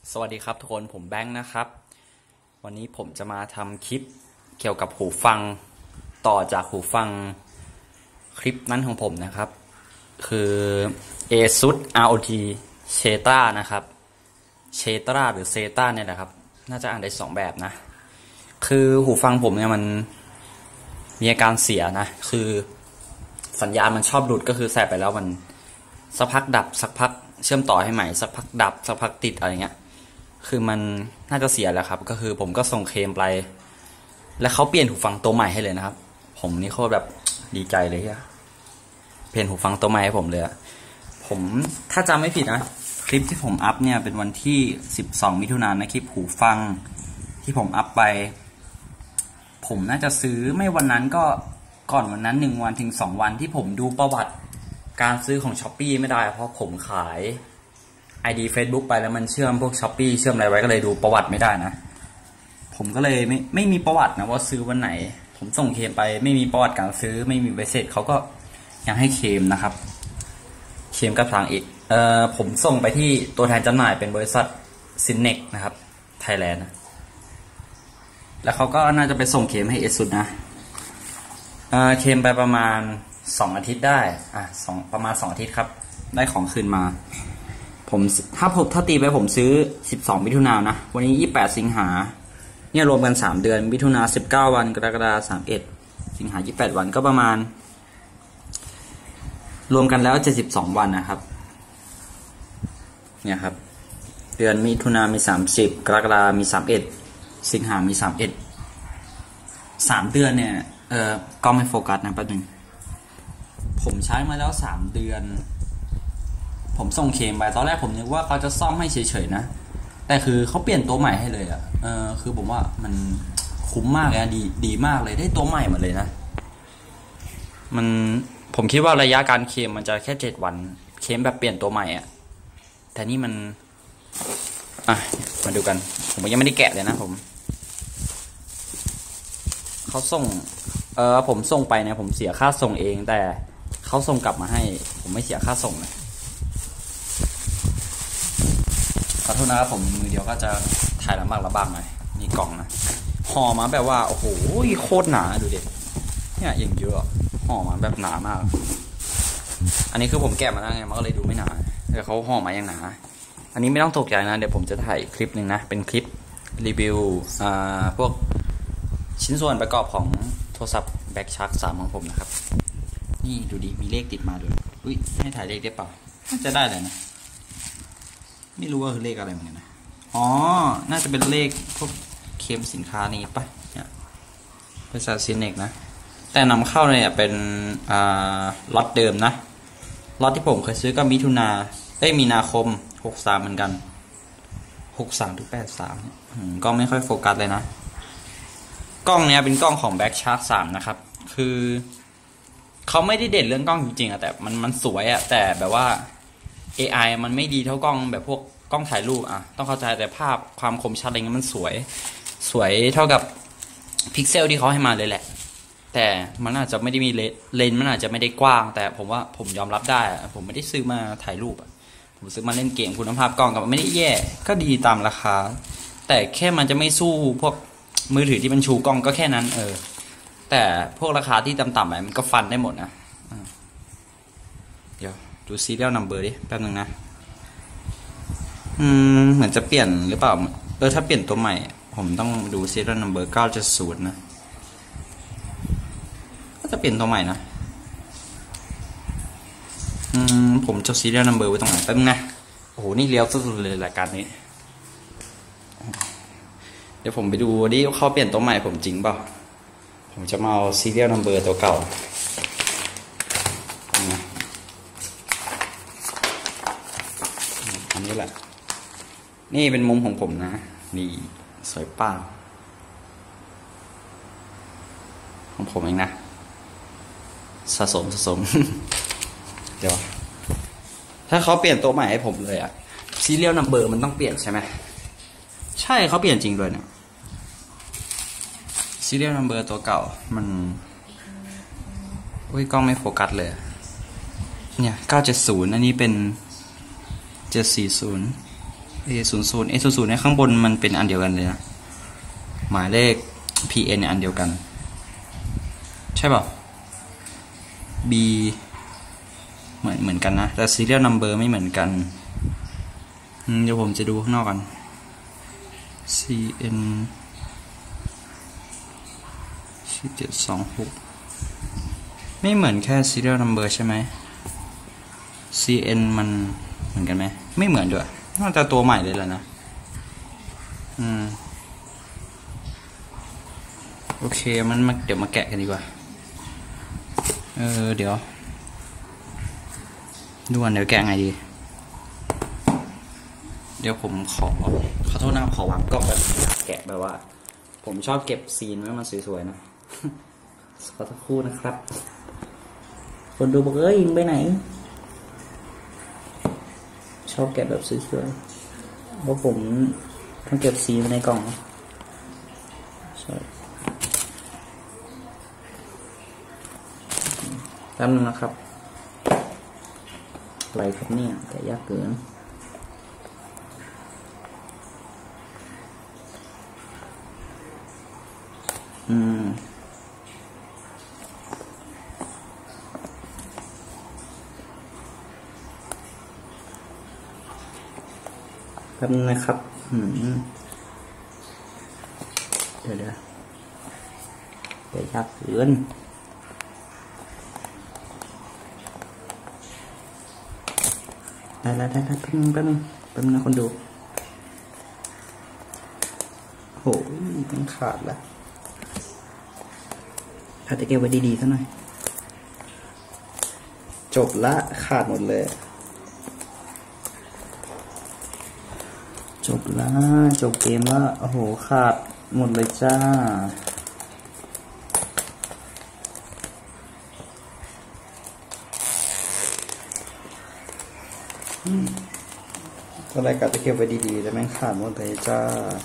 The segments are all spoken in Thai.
สวัสดีครับทุกคนผมแบงค์นะครับวันนี้ผมจะมาทำคลิปเกี่ยวกับหูฟังต่อจากหูฟังคลิปนั้นของผมนะครับคือ ASUS ROG Zeta นะครับ Zeta หรือ Zeta เนี่ยแหละครับน่าจะอ่านได้2แบบนะคือหูฟังผมเนี่ยมันมีอาการเสียนะคือสัญญาณมันชอบหลุดก็คือใส่ไปแล้วมันสักพักดับสักพักเชื่อมต่อให้ใหม่สักพักดับสักพักติดอะไรเงี้ยคือมันน่าจะเสียแล้วครับก็คือผมก็ส่งเคลมไปแล้วเขาเปลี่ยนหูฟังตัวใหม่ให้เลยนะครับผมนี่โคตรแบบดีใจเลยที่เปลี่ยนหูฟังตัวใหม่ให้ผมเลยผมถ้าจำไม่ผิดนะคลิปที่ผมอัพเนี่ยเป็นวันที่12มิถุนายนนะคลิปหูฟังที่ผมอัพไปผมน่าจะซื้อไม่วันนั้นก็ก่อนวันนั้น1วันถึง2วันที่ผมดูประวัติการซื้อของ Shopee ไม่ได้เพราะผมขาย ID Facebook ไปแล้วมันเชื่อมพวก Shopee เชื่อมอะไรไว้ก็เลยดูประวัติไม่ได้นะผมก็เลยไม่มีประวัตินะว่าซื้อวันไหนผมส่งเคลมไปไม่มีประวัติการซื้อไม่มีใบเสร็จเขาก็ยังให้เคลมนะครับเคลมกับทางอีกผมส่งไปที่ตัวแทนจำหน่ายเป็นบริษัท Synex นะครับไทยแลนด์นะแล้วเขาก็น่าจะไปส่งเคลมให้ ASUS นะเคลมไปประมาณ2 อาทิตย์ได้ประมาณ2 อาทิตย์ครับได้ของคืนมาผมถ้าตีไปผมซื้อ12มิถุนายนนะวันนี้28สิงหาเนี่ยรวมกัน3เดือนมิถุนายน19วันกรกฎาคม31สิงหา28วันก็ประมาณรวมกันแล้ว72วันนะครับเนี่ยครับเดือนมิถุนายนมี30กรกฎาคมมี31สิงหามี31 3เดือนเนี่ยก็ไม่โฟกัสนะแป๊บนึงผมใช้มาแล้ว3เดือนผมส่งเคลมไปตอนแรกผมนึกว่าเขาจะซ่อมให้เฉยๆนะแต่คือเขาเปลี่ยนตัวใหม่ให้เลยคือผมว่ามันคุ้มมากเลยนะดีมากเลยได้ตัวใหม่มาเลยนะผมคิดว่าระยะการเคลมมันจะแค่7 วันเคลมแบบเปลี่ยนตัวใหม่แต่นี่มันมาดูกันผมยังไม่ได้แกะเลยนะเขาส่งผมส่งไปเนี่ยผมเสียค่าส่งเองแต่เขาส่งกลับมาให้ผมไม่เสียค่าส่งนะขอโทษนะครับผมมือเดียวก็จะถ่ายลำบากหน่อยนี่กล่องนะห่อมาแบบว่าโอ้โหโคตรหนาดูดิเนี่ยอย่างเยอะห่อมาแบบหนามากอันนี้คือผมแกะมาแล้วไงมันก็เลยดูไม่หนาแต่เขาห่อมาอย่างหนาอันนี้ไม่ต้องตกใจนะเดี๋ยวผมจะถ่ายคลิปหนึ่งนะเป็นคลิปรีวิวพวกชิ้นส่วนประกอบของโทรศัพท์แบ็คชาร์ก3ของผมนะครับนี่ดูดิมีเลขติดมาด้วยอุ้ยให้ถ่ายเลขได้เปล่าจะได้เลยนะไม่รู้ว่าคือเลขอะไรเหมือนกันนะน่าจะเป็นเลขพวกเคลมสินค้านี้ปะเนี่ยบริษัท Synex นะแต่นำเข้าเนี่ยเป็นล็อตเดิมนะล็อตที่ผมเคยซื้อก็มีนาคม63เหมือนกัน63ถึง83ก็ไม่ค่อยโฟกัสเลยนะกล้องเนี้ยเป็นกล้องของ Black Shark 3นะครับคือเขาไม่ได้เด่นเรื่องกล้องจริงๆแต่มันสวยแต่แบบว่า AI มันไม่ดีเท่ากล้องแบบพวกกล้องถ่ายรูปต้องเข้าใจแต่ภาพความคมชัดอะไรเงี้ยมันสวยเท่ากับพิกเซลที่เขาให้มาเลยแหละแต่มันอาจจะไม่ได้มีเลนส์มันอาจจะไม่ได้กว้างแต่ผมว่าผมยอมรับได้ผมไม่ได้ซื้อมาถ่ายรูปผมซื้อมาเล่นเกมคุณภาพกล้องก็ไม่ได้แย่ก็ดีตามราคาแต่แค่มันจะไม่สู้พวกมือถือที่มันชูกล้องก็แค่นั้นแต่พวกราคาที่ต่ำๆมันก็ฟันได้หมดนะเดี๋ยวดูserial numberดิแป๊บนึงนะเหมือนจะเปลี่ยนหรือเปล่าถ้าเปลี่ยนตัวใหม่ผมต้องดูserial number 970นะก็จะเปลี่ยนตัวใหม่นะผมจะserial numberไว้ตรงไหนแป๊บนึงนะโอ้โหนี่เลี้ยวสุดๆเลยรายการนี้เดี๋ยวผมไปดูดิเขาเปลี่ยนตัวใหม่ผมจริงเปล่าผมจะมาเอาserial number ตัวเก่าอันนี้แหละนี่เป็นมุมของผมนะนี่สวยป้าของผมเองนะสะสม เดี๋ยวถ้าเขาเปลี่ยนตัวใหม่ให้ผมเลยserial number มันต้องเปลี่ยนใช่ไหมใช่เขาเปลี่ยนจริงด้วยเนี่ยserial number ตัวเก่ามันกล้องไม่โฟกัสเลยเนี่ย970อันนี้เป็น740 A00 A00 เนี่ยข้างบนมันเป็นอันเดียวกันเลยนะหมายเลข PN เนี่ยอันเดียวกันใช่ป่ะ B เหมือนกันนะแต่ serial number ไม่เหมือนกันเดี๋ยวผมจะดูข้างนอกกัน CN 726ไม่เหมือนแค่ serial number ใช่ไหม CN มันเหมือนกันไหมไม่เหมือนด้วยน่าจะตัวใหม่เลยแหละนะโอเคมันเดี๋ยวมาแกะกันดีกว่าเดี๋ยวดูกันเดี๋ยวแกะไงดีเดี๋ยวผมขอโทษนะขอวางกล้องแบบแกะแบบว่าผมชอบเก็บซีนไว้มันสวยๆนะขอสักครู่นะครับคนดูบอกยิงไปไหนชอบแกะแบบสวยๆเพราะผมต้องเก็บซีนในกล่องใช่แป๊บนึงนะครับอะไรครับเนี่ยแต่ยากเกินแป๊บนึงนะครับเดี๋ยวแต่ยากเกินได้แป๊บนึงนะคนดูโหมันขาดละถ้าจะเก็บไว้ดีๆซะหน่อยจบละขาดหมดเลยจบละจบเกมละโอ้โหขาดหมดเลยจ้าตอนแรกกะจะเก็บไว้ดีๆแต่แม่งขาดหมดเลยจ้า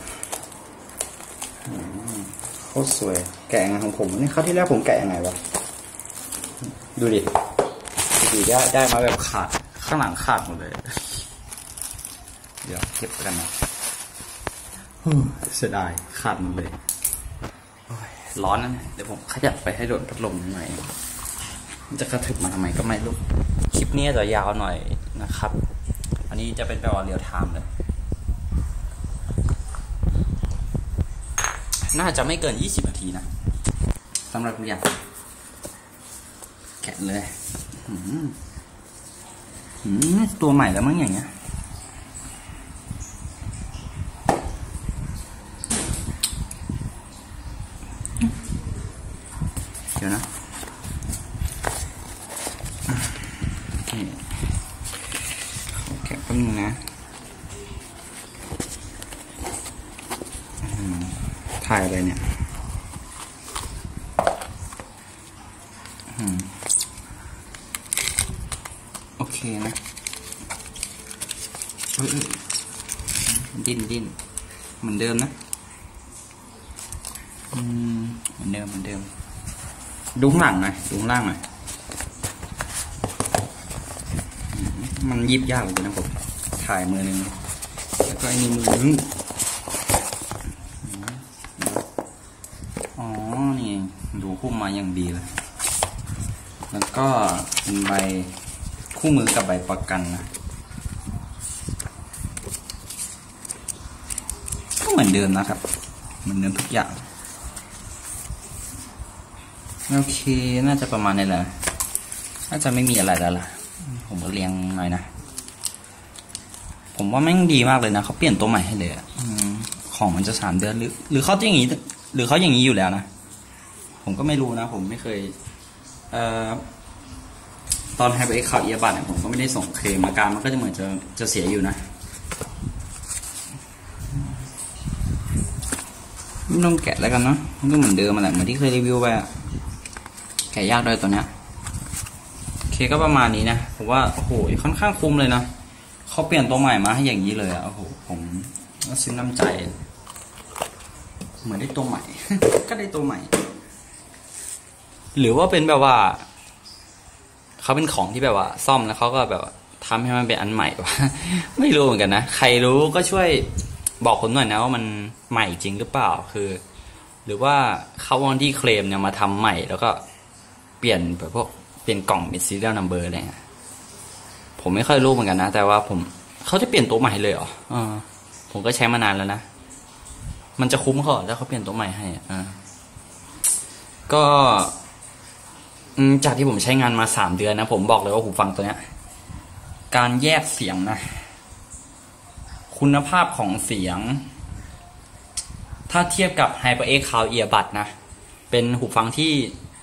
โคตรสวยแกะงานของผมนี่คราวที่แล้วผมแกะยังไงวะดูดิได้มาแบบขาดข้างหลังขาดหมดเลยเดี๋ยวเก็บกันนะเสียดายขาดหมดเลยร้อนนะเดี๋ยวผมขยับไปให้โดนพัดลมหน่อยมันจะกระถึบมาทำไมก็ไม่รู้คลิปนี้จะยาวหน่อยนะครับอันนี้จะเป็นแบบว่าเรียลไทม์เลยน่าจะไม่เกิน20 นาทีนะสำหรับทุกอย่างแกะเลยตัวใหม่แล้วมั้งอย่างเงี้ยเดี๋ยวนะแกะแป๊บนึงนะถ่ายอะไรเนี่ยโอเคนะดิ้นเหมือนเดิมนะเหมือนเดิมดูข้างหลังหน่อยดูข้างล่างหน่อยมันยิบยากเลยนะผมถ่ายมือนึงแล้วก็ไอ้นี่มือนึงอ๋อนี่ดูคู่มาอย่างดีเลยแล้วก็เป็นใบคู่มือกับใบประกันนะก็เหมือนเดิมนะครับเหมือนเดิมทุกอย่างโอเคน่าจะประมาณนี้แหละน่าจะไม่มีอะไรแล้วล่ะผมก็เรียงหน่อยนะผมว่าแม่งดีมากเลยนะเขาเปลี่ยนตัวใหม่ให้เลยของมันจะ3 เดือนหรือเขาอย่างนี้หรือเขาอย่างนี้อยู่แล้วนะผมก็ไม่รู้นะผมไม่เคยตอนไฮเบอร์ข่าวเอียบัตเนี่ยผมก็ไม่ได้ส่งเคลมอาการมันก็จะเหมือนจะเสียอยู่นะไม่ต้องแกะแล้วกันเนาะมันก็เหมือนเดิมมาแหละเหมือนที่เคยรีวิวไปอะแกะยากเลยตัวเนี้ยโอเคก็ประมาณนี้นะผมว่าโอ้โหค่อนข้างคุ้มเลยนะเขาเปลี่ยนตัวใหม่มาให้อย่างนี้เลยอะโอ้โหผมก็ซึ้งน้ำใจเหมือนได้ตัวใหม่ ก็ได้ตัวใหม่หรือว่าเป็นแบบว่าเขาเป็นของที่แบบว่าซ่อมแล้วเขาก็แบบทำให้มันเป็นอันใหม่วะ ไม่รู้เหมือนกันนะใครรู้ก็ช่วยบอกผมหน่อยนะว่ามันใหม่จริงหรือเปล่าคือ หรือว่าเขาวันที่เคลมเนี่ยมาทำใหม่แล้วก็เปลี่ยนแบบพวกเปลี่ยนกล่องเป็น serial number อะไรเงี้ยผมไม่ค่อยรู้เหมือนกันนะแต่ว่าเขาจะเปลี่ยนตัวใหม่เลยเหรอผมก็ใช้มานานแล้วนะมันจะคุ้มเขาถ้าเขาเปลี่ยนตัวใหม่ให้ก็จากที่ผมใช้งานมา3 เดือนนะผมบอกเลยว่าหูฟังตัวเนี้ยการแยกเสียงนะคุณภาพของเสียงถ้าเทียบกับ HyperX Cloud Earbud นะเป็นหูฟังที่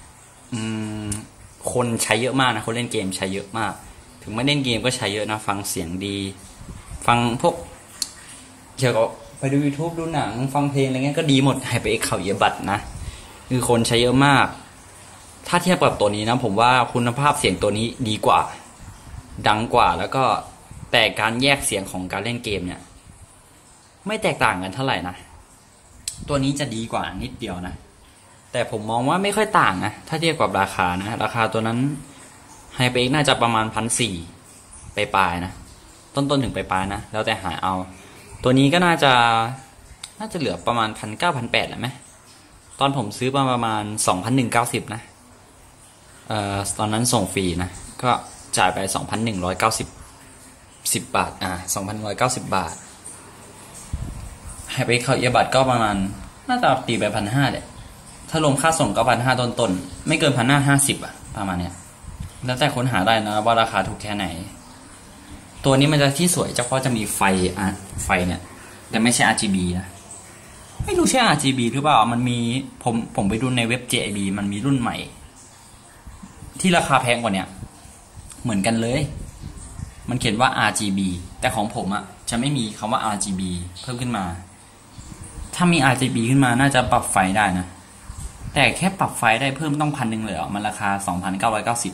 คนใช้เยอะมากนะคนเล่นเกมใช้เยอะมากถึงไม่เล่นเกมก็ใช้เยอะนะฟังเสียงดีฟังพวกเกี่ยวกับไปดู YouTube ดูหนังฟังเพลงอะไรเงี้ยก็ดีหมด HyperX Cloud Earbud นะคือคนใช้เยอะมากถ้าเทียบกับตัวนี้นะผมว่าคุณภาพเสียงตัวนี้ดีกว่าดังกว่าแล้วก็แต่การแยกเสียงของการเล่นเกมเนี่ยไม่แตกต่างกันเท่าไหร่นะตัวนี้จะดีกว่านิดเดียวนะแต่ผมมองว่าไม่ค่อยต่างนะถ้าเทียบกับราคานะราคาตัวนั้น HyperX น่าจะประมาณ 1,400 ไปปลายนะต้นๆถึงไปปลายนะแล้วแต่หาเอาตัวนี้ก็น่าจะเหลือประมาณ 1,900-1,800 แหละไหมตอนผมซื้อประมาณ 2,190 นะตอนนั้นส่งฟรีนะก็จ่ายไป 2,190 10 บาท2,190 บาทให้ไปเข้าEarbudก็ประมาณน่าจะตีไป 1,500 เลยถ้ารวมค่าส่งก็ 1,500 ต้นๆไม่เกิน 1,550 ประมาณเนี้ยแล้วแต่ค้นหาได้นะว่าราคาถูกแค่ไหนตัวนี้มันจะที่สวยเฉพาะจะมีไฟเนี่ยแต่ไม่ใช่ RGB นะไม่รู้ใช่ RGB หรือเปล่ามันมีผมไปดูในเว็บ JIB มันมีรุ่นใหม่ที่ราคาแพงกว่าเนี้ยเหมือนกันเลยมันเขียนว่า RGB แต่ของผมจะไม่มีคำว่า RGB เพิ่มขึ้นมาถ้ามี RGB ขึ้นมาน่าจะปรับไฟได้นะแต่แค่ปรับไฟได้เพิ่มต้อง 1,000 เลยมันราคา 2,990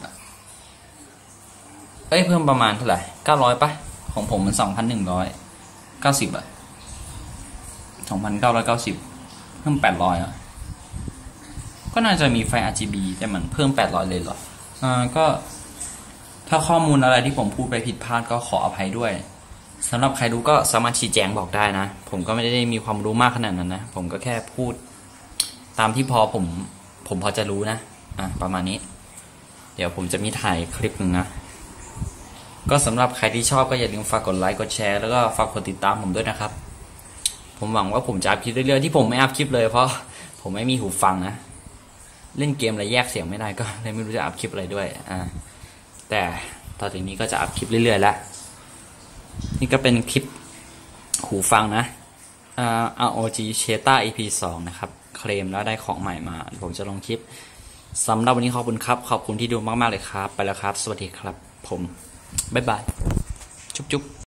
เพิ่มประมาณเท่าไหร่900ป่ะของผมมัน 2,190 2,990 เพิ่ม 800ก็น่าจะมีไฟ RGB แต่มันเพิ่ม 800 เลยเหรอก็ถ้าข้อมูลอะไรที่ผมพูดไปผิดพลาดก็ขออภัยด้วยสำหรับใครรู้ก็สามารถชี้แจงบอกได้นะผมก็ไม่ได้มีความรู้มากขนาดนั้นนะผมก็แค่พูดตามที่ผมพอจะรู้นะประมาณนี้เดี๋ยวผมจะมีถ่ายคลิปหนึ่งนะก็สำหรับใครที่ชอบก็อย่าลืมฝากกดไลค์กดแชร์แล้วก็ฝากกดติดตามผมด้วยนะครับผมหวังว่าผมจะอัพคลิปเรื่อยๆที่ผมไม่อัพคลิปเลยเพราะผมไม่มีหูฟังนะเล่นเกมอะไรแยกเสียงไม่ได้ก็เลยไม่รู้จะอัพคลิปอะไรด้วยแต่ตอนนี้ก็จะอัพคลิปเรื่อยๆแล้วนี่ก็เป็นคลิปหูฟังนะROG Cheta EP 2นะครับเคลมแล้วได้ของใหม่มาผมจะลงคลิปสำหรับวันนี้ขอบคุณครับขอบคุณที่ดูมากๆเลยครับไปแล้วครับสวัสดีครับผมบ๊ายบายจุ๊บ